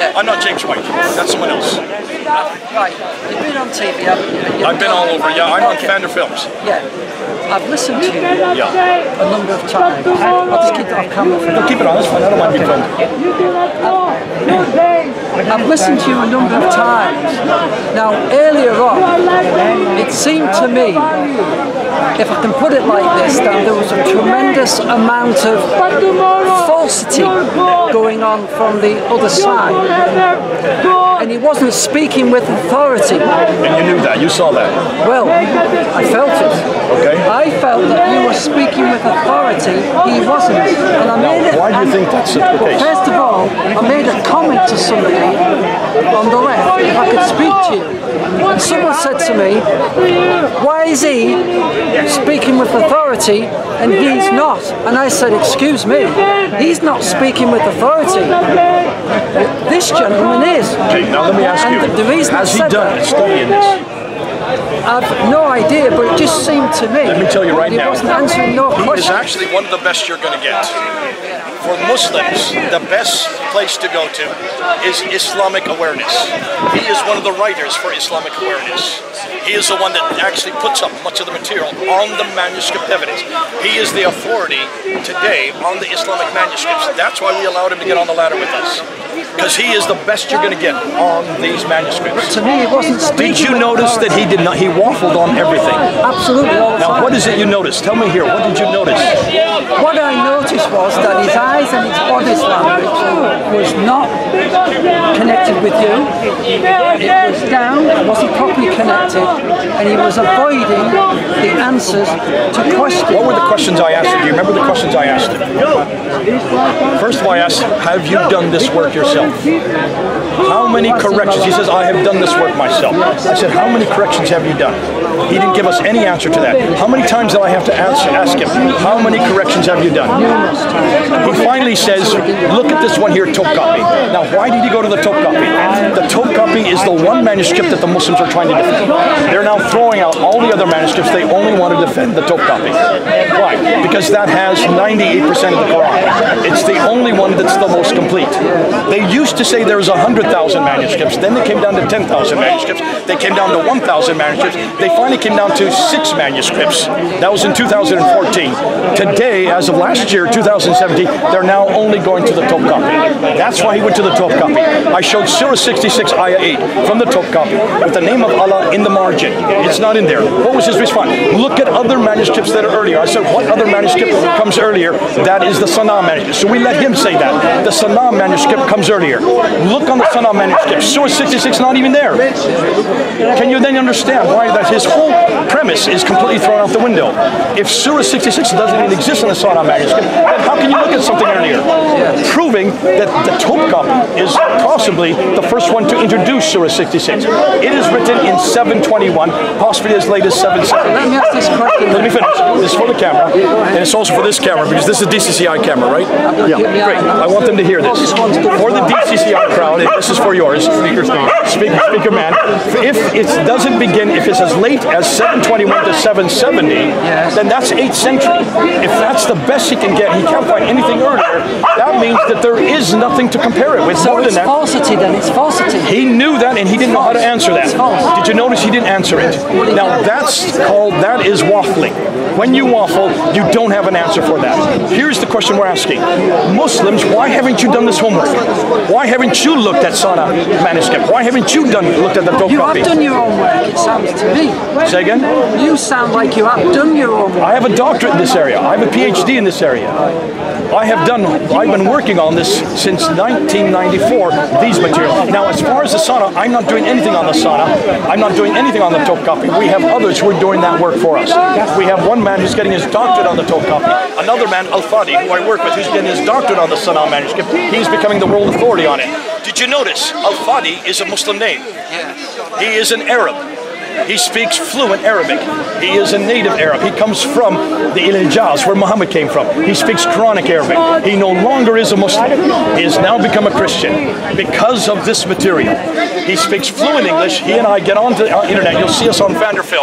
I'm not James White. That's someone else. Right, you've been on TV, haven't you? I've been all over. Yeah, I'm on Fander Films. Yeah. I've listened to you a number of times. I'll just keep it off camera for now. No, keep it on. It's fine. I don't mind being filmed. I've listened to you a number of times. Now, earlier on, it seemed to me, if I can put it like this, that there was a tremendous amount of falsity going on from the other side. And he wasn't speaking with authority. And you knew that. You saw that. Well, I felt it. Okay. I felt that you were speaking with authority. He wasn't. And I made it. Why do you think that's the case? First of all, I made a comment to somebody on the left, if I could speak to you. And someone said to me, why is he speaking with authority and he's not? And I said, excuse me, he's not speaking with authority. This gentleman is. Okay, now let me ask you, the reason has he done a study in this? I've no idea, but it just seemed to me. Let me tell you right now, he wasn't answering no he questions. is actually one of the best you're going to get. For Muslims, the best place to go to is Islamic awareness. He is one of the writers for Islamic awareness. He is the one that actually puts up much of the material on the manuscript evidence. He is the authority today on the Islamic manuscripts. That's why we allowed him to get on the ladder with us. Because he is the best you're going to get on these manuscripts. To me, it wasn't speaking. Did you notice that he did not? He waffled on everything. Absolutely. Now, what is it you noticed? Tell me here. What did you notice? What I noticed was that his eyes and his body language was not connected with you. It was down. It wasn't properly connected, and he was avoiding the answers to questions. What were the questions I asked him? Do you remember the questions I asked him? First of all, I asked, have you done this work yourself? How many corrections? He says, I have done this work myself. I said, how many corrections have you done? He didn't give us any answer to that. How many times did I have to ask him, how many corrections have you done? He finally says, look at this one here, Topkapi. Now, why did he go to the Topkapi? The Topkapi is the one manuscript that the Muslims are trying to defend. They're now throwing out all the other manuscripts. They only want to defend the Topkapi. Why? Because that has 98% of the Quran. It's the only one that's the most complete. They used to say there was 100,000 manuscripts. Then they came down to 10,000 manuscripts. They came down to 1,000 manuscripts. They finally came down to 6 manuscripts. That was in 2014. Today, as of last year, 2017, they're now only going to the Topkapi. That's why he went to the Topkapi. I showed Surah 66, Ayah 8 from the Topkapi with the name of Allah in the margin. It's not in there. What was his response? Look at other manuscripts that are earlier. I said, what other manuscript comes earlier? That is the Sana manuscript. So we let him say that. The Sana manuscript comes earlier. Look on the Sana manuscript. Surah 66 not even there. Can you then understand why that his whole premise is completely thrown out the window? If Surah 66 doesn't even exist in the Sana manuscript, then how can you look at something earlier? Proving that the Topkapi is possibly the first one to introduce Surah 66. It is written in 721, possibly as late as 770. Let me ask this question. Let me finish. This is for the camera, and it's also for this camera, because this is a DCCI camera, right? Yeah, great. I want them to hear this. For the DCCI crowd, and this is for yours, Speaker man, if it doesn't begin, if it's as late as 721 to 770, then that's 8th century. If that's the best he can get, he can't find anything earlier, that means that there is nothing to compare it with. So more than it's that. falsity then, it's falsity. He knew that, and he didn't know how to answer that. Did you notice he didn't answer it? Now that is waffling. When you waffle, you don't have an answer for that. Here's the question we're asking. Muslims, why haven't you done this homework? Why haven't you looked at Sana manuscript? Why haven't you looked at the Topkapi? You have done your own work, it sounds to me. Say again? You sound like you have done your own work. I have a doctorate in this area. I have a PhD in this area. I've been working on this since 1994, these materials. Now, as far as the Sana, I'm not doing anything on the Sana. I'm not doing anything on the Topkapi. We have others who are doing that work for us. We have one man who's getting his doctorate on the Topkapi. Another man, Al-Fadi, who I work with, who's getting his doctorate on the Sana manuscript. He's becoming the world authority on it. Did you notice Al-Fadi is a Muslim name? He is an Arab. He speaks fluent Arabic. He is a native Arab. He comes from the Hijaz, where Muhammad came from. He speaks Quranic Arabic. He no longer is a Muslim. He has now become a Christian because of this material. He speaks fluent English. He and I get onto the internet. You'll see us on Fander Film.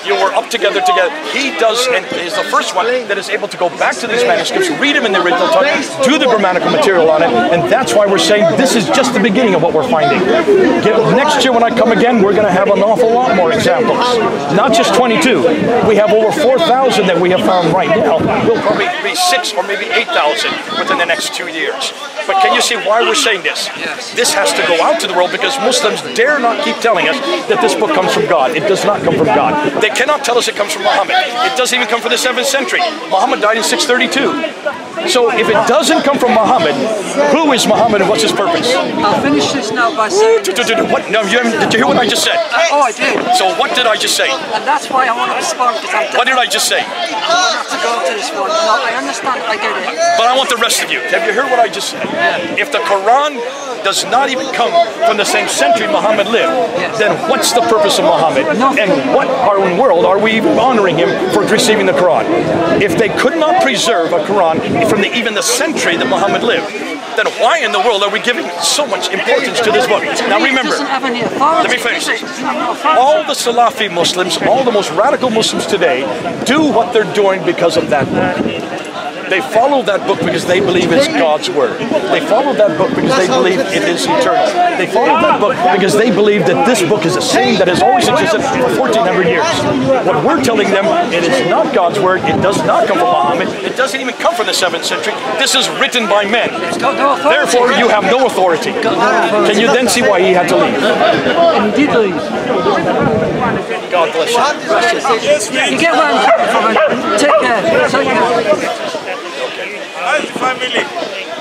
You were up together. He does, and is the first one that is able to go back to these manuscripts, read them in the original tongue, do the grammatical material on it, and that's why we're saying this is just the beginning of what we're finding. Next year when I come again, we're going to have an awful lot more examples. Not just 22. We have over 4,000 that we have found right now. We'll probably be 6 or maybe 8,000 within the next 2 years. But can you see why we're saying this? Yes. This has to go out to the world because Muslims dare not keep telling us that this book comes from God. It does not come from God. They cannot tell us it comes from Muhammad. It doesn't even come from the 7th century. Muhammad died in 632. So if it doesn't come from Muhammad, who is Muhammad and what's his purpose? I'll finish this now by saying What? No, did you hear what I just said? Oh, I did. So what did I just say? And that's why I want to respond, because What did I just say? I'm going to have to go to this one. No, I understand, I get it. But I want the rest of you. Have you heard what I just said? If the Quran does not even come from the same century Muhammad lived, then what's the purpose of Muhammad? And what in the world are we even honoring him for receiving the Quran? If they could not preserve a Quran from even the century that Muhammad lived, then why in the world are we giving so much importance to this book? Now remember, let me finish this. All the Salafi Muslims, all the most radical Muslims today, do what they're doing because of that book. They follow that book because they believe it's God's word. They follow that book because they believe it is eternal. They follow that book because they believe that this book is a saying that has always existed for 1,400 years. What we're telling them, it is not God's word. It does not come from Muhammad. It doesn't even come from the 7th century. This is written by men. Therefore, you have no authority. Can you then see why he had to leave? And he did leave. God bless you. You get where I'm coming from. Take care. Take care. How's the family?